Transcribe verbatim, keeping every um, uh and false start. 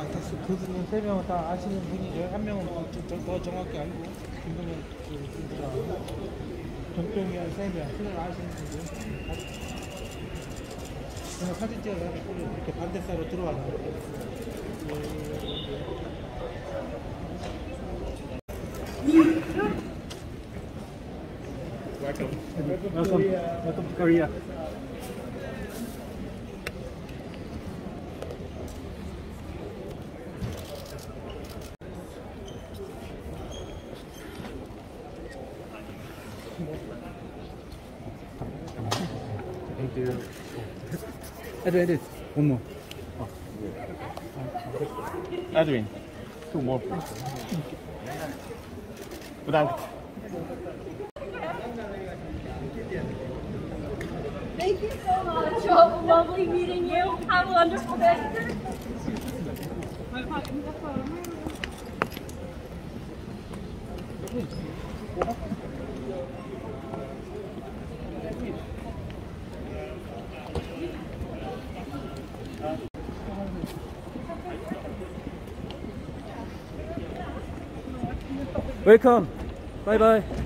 그분은 세 명은 다 아시는 분이죠. 한 명은 더, 더 정확히 알고, 김동현 분들하고, 정동현 세 명, 그걸 아시는 분들. 그냥 사진 찍어서 이렇게 반대사로 들어왔는데. Welcome. Welcome. Welcome to Korea. Thank you. Edwin, Edwin, one more. Oh. Edwin, two more. Without. Thank you so much. Oh, lovely meeting you. Have a wonderful day. Welcome. Bye bye.